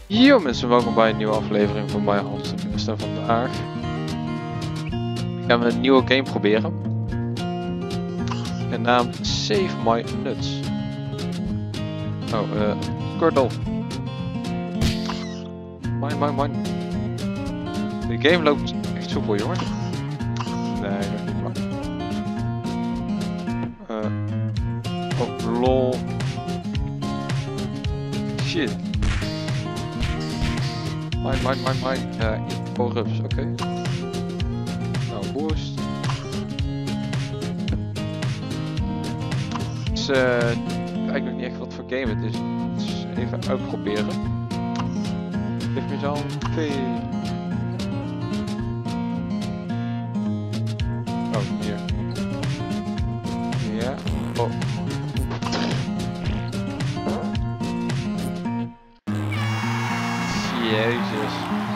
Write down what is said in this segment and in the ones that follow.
Yo mensen, welkom bij een nieuwe aflevering van My House to Newest. En vandaag gaan we een nieuwe game proberen. Genaamd Save My Nuts. Oh, Squirtle. Mine. De game loopt echt soepel, jongen. Nee, nog niet maar. Oh, lol. Shit. Mine. Ja, power-ups, oké. Nou, boost. Het is eigenlijk nog niet echt wat voor game het is. Dus even uitproberen. Geef me zo'n veel. Oh, hier. Ja. Oh. Jezus.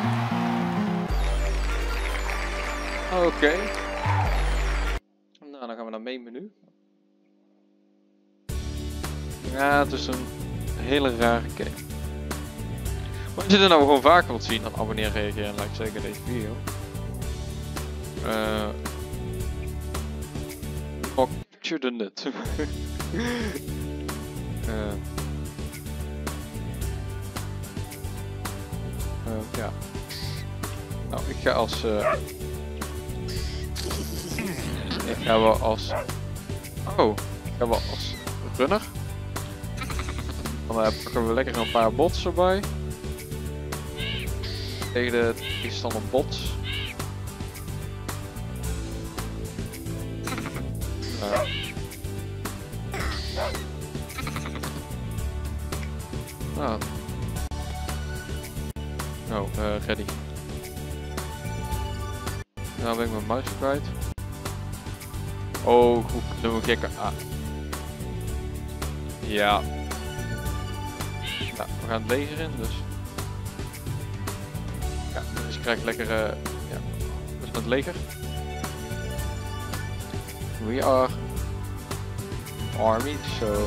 Oké. Nou, dan gaan we naar main menu. Ja, het is een hele rare game. Maar als je er nou gewoon vaker wilt zien, dan abonneer, reageer en like zeker deze video. Capture the nut. Ja. Nou, ik ga als ik ga wel als runner. Dan pakken we lekker een paar bots erbij. Tegen de tegenstander bots. Ready. Nou ben ik mijn muis kwijt. Oh, goed, doen we gekke. Ja. Nou, we gaan het leger in, dus. Ja, dus je krijgt lekker. Ja, dus met het leger. We are army, so.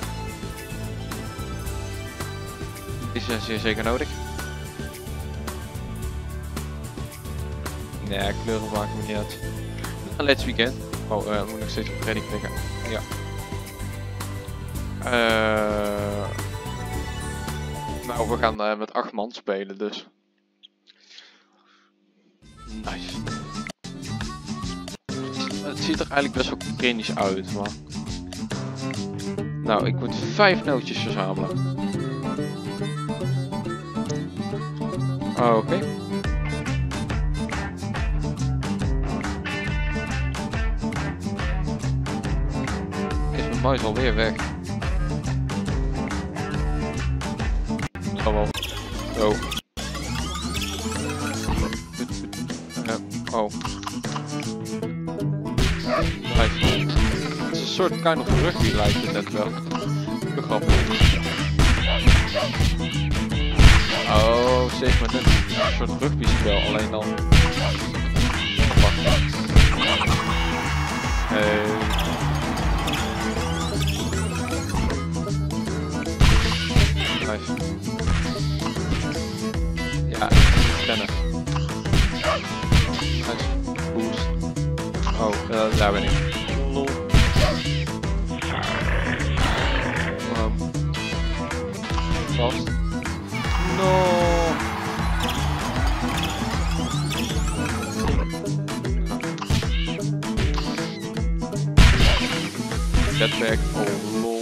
Is zeer zeker nodig. Nee, kleuren maken me niet uit. Let's begin. Oh, moet ik nog steeds op ready klikken. Ja. Nou, we gaan met 8 man spelen, dus. Nice. Het ziet er eigenlijk best wel cringe uit, maar. Nou, ik moet 5 nootjes verzamelen. Oké. Muis alweer weg. Oh wel. Oh. Oh. Nice. Het is een soort kind of rugby lijkt het net wel. Te grappig. Oh, steeds maar net een soort rugby spel, alleen dan. Nice. Ja, rennen. Nice. Boost. Oh, daar ben ik. Lol. Vast. No. Jetpack. Oh, lol.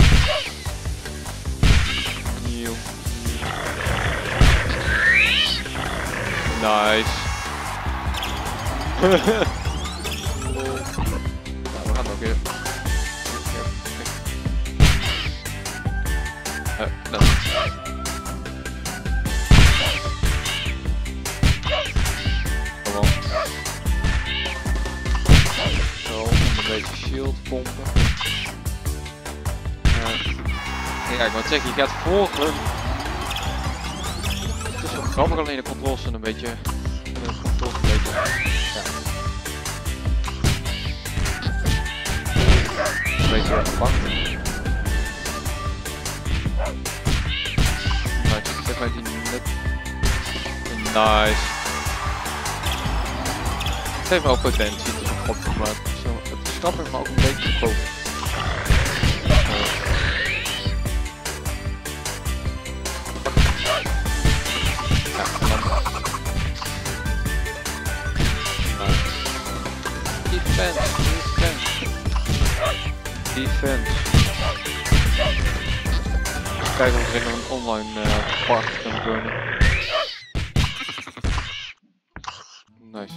Nice. Nou, we gaan nog weer. No. Kom op. Zo, een beetje shield pompen. Ja, ik wou zeggen, je gaat voor hun. Het is wel grappig, alleen de controls zijn een beetje. Ja. Een beetje gepakt. Nou, zeg maar die net Nice. Het heeft wel potentie, het is een grappig, maar het is grappig, maar ook een beetje groot. Ja, en dan... Nice. Defense. Kijken of er in een online park kan komen. Nice.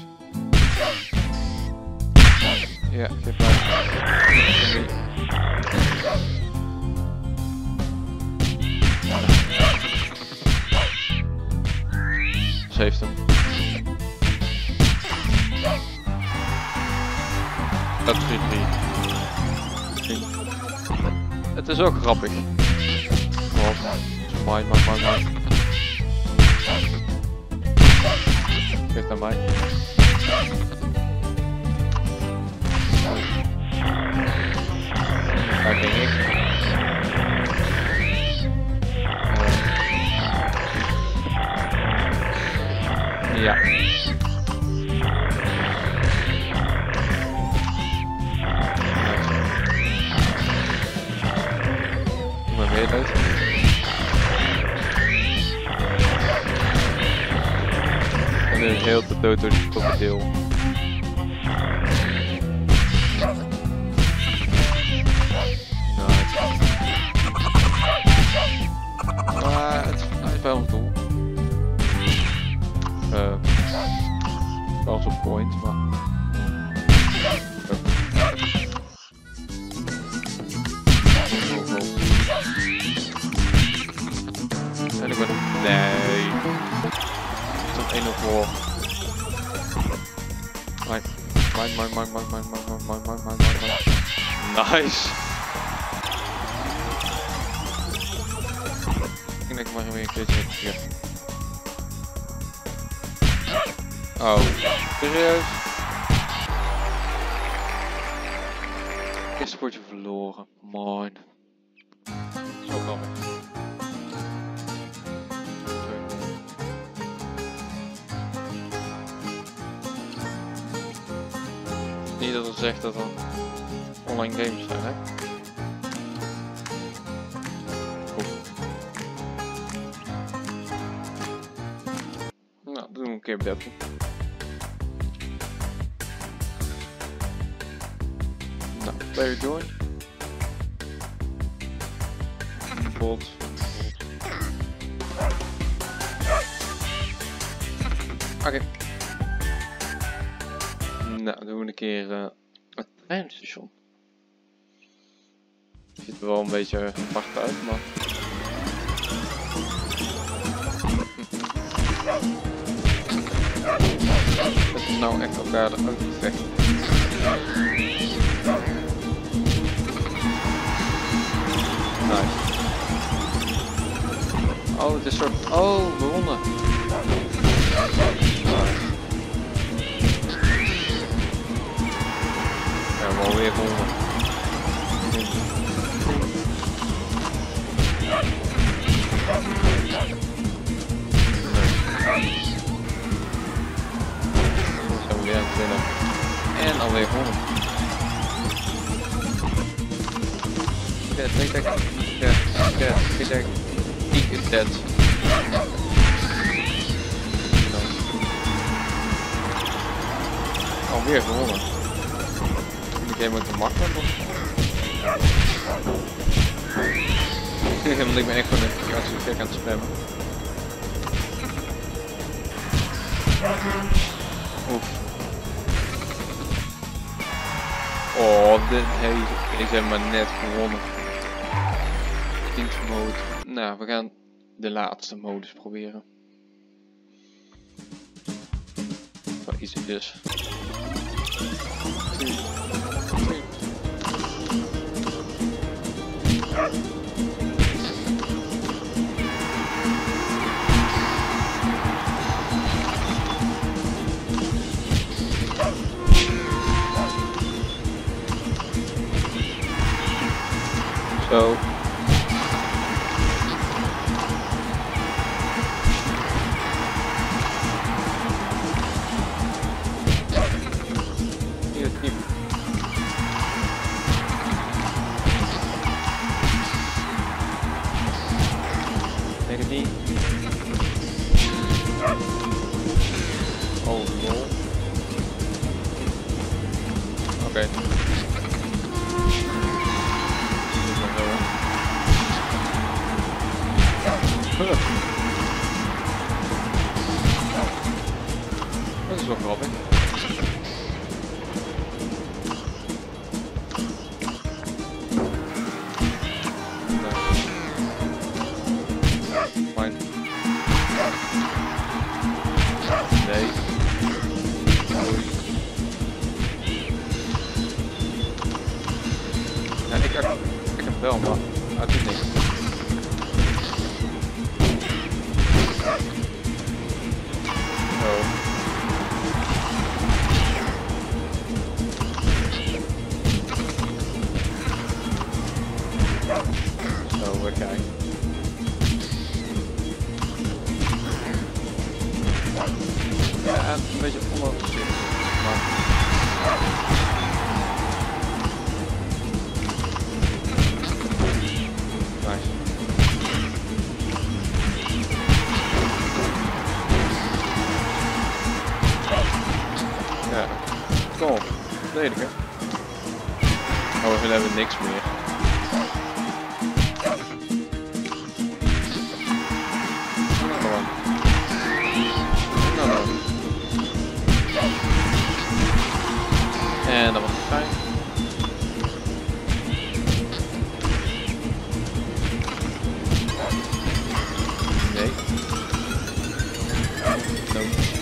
Ja, geef mij. Ze heeft hem. Dat is 3-3. Het is ook grappig. Mine. Geef naar mij. Daar ging ik. Ja. Doe maar weer uit. En nu heel te dood door die krokodil. Maar hij is wel een doel. Wel zo'n point, maar... En ik ben... Nee. Er staat 1-0 voor. Mine. Nice. Ik denk maar weer een keertje hier. Oh, serieus? Eerste potje verloren. Mine. Zo grappig. Niet dat het zegt dat er online games zijn, hè? Nou, doen we een keer 30. Nou, player join. Bot. Oké. Nou, doen we een keer het treinstation. Ziet er wel een beetje apart uit, maar... Het is nou echt elkaar eruit te vechten. Nice. Oh, het is soort... Oh, we wonnen. Ja, we alweer gewonnen. Zo weer aan het winnen. En alweer gewonnen. Peak is dead. Alweer gewonnen. Die game wordt te makkelijk of? Want ik ben echt gewoon een gek aan het spammen. Oef. Oh, deze hebben maar net gewonnen. Dienstmode. Nou, we gaan de laatste modus proberen. Wat is het dus? Zo. het niet. Denk het niet. Oh lol. Oké. Dat is wel grappig. Fijn. Nee. Ja, ik heb wel, maar het doet niks. Zo, we kijken. Ja, een beetje onoverzichtelijk. Nice. Ja, kom op, verdedigen. Oh, we hebben niks meer. En dat was het fijn. Nee. No.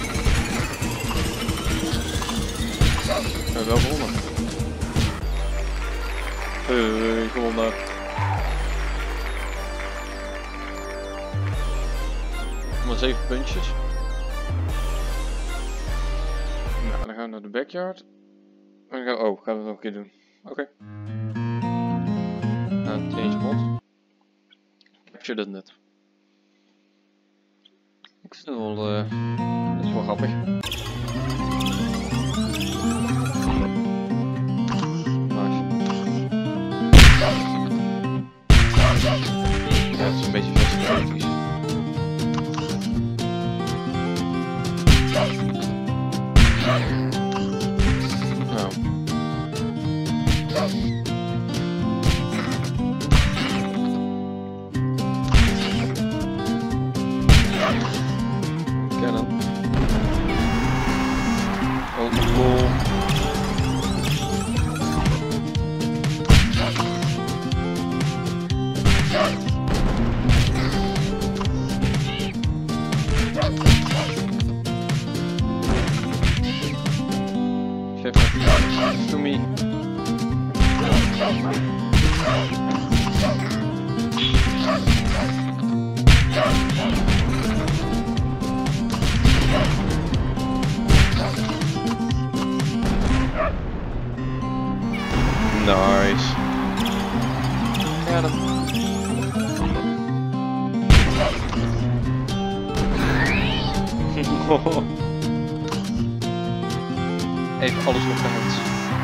We hebben wel gewonnen. Gewonnen. Maar 7 puntjes. Nou, dan gaan we naar de backyard. En dan gaan we het nog een keer doen. Oké. Nou, change mod. Capture dat net. Ik vind het wel, dat is wel grappig. Ja, het is een beetje vegetarisch. Nou. Cannon. Oh, cool. To me. Nice. Got him. Even alles op de hand.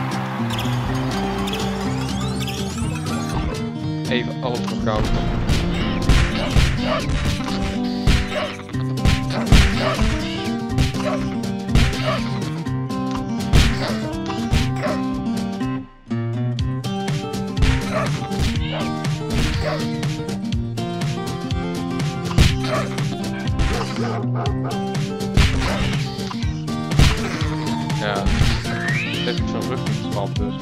Even alles op koud. Ja, dit is zo'n ruggestamp dus.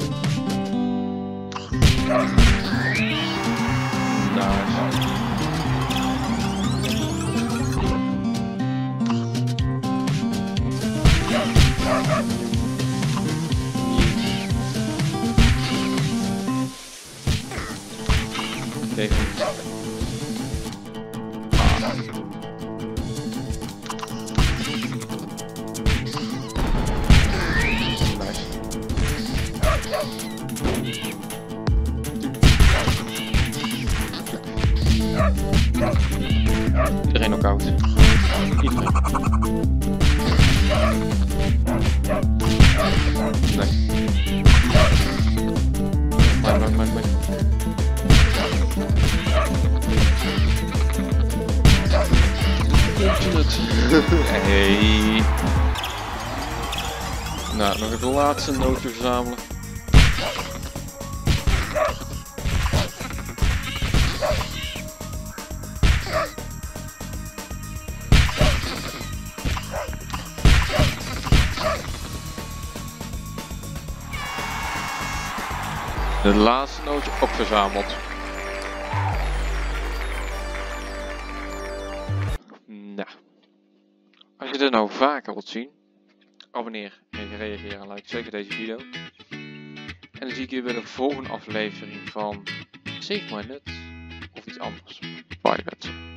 Nice. Tegen. Iedereen ook koud. Iedereen. Nee. Hey. Nou, nog het laatste nootje verzamelen. De laatste nootje opgezameld. Nou, als je dit nou vaker wilt zien, abonneer en reageer en like zeker deze video. En dan zie ik je bij de volgende aflevering van Save My Nut of iets anders. Bye mensen.